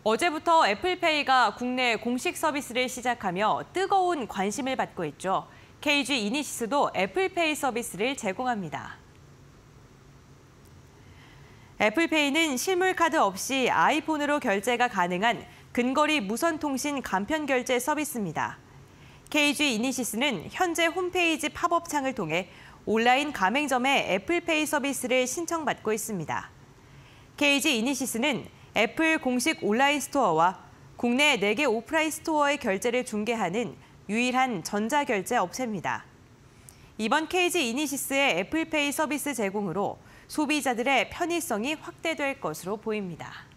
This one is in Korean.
어제부터 애플페이가 국내 공식 서비스를 시작하며 뜨거운 관심을 받고 있죠. KG 이니시스도 애플페이 서비스를 제공합니다. 애플페이는 실물카드 없이 아이폰으로 결제가 가능한 근거리 무선통신 간편결제 서비스입니다. KG 이니시스는 현재 홈페이지 팝업창을 통해 온라인 가맹점에 애플페이 서비스를 신청받고 있습니다. KG 이니시스는 애플 공식 온라인 스토어와 국내 4개 오프라인 스토어의 결제를 중개하는 유일한 전자결제 업체입니다. 이번 KG 이니시스의 애플페이 서비스 제공으로 소비자들의 편의성이 확대될 것으로 보입니다.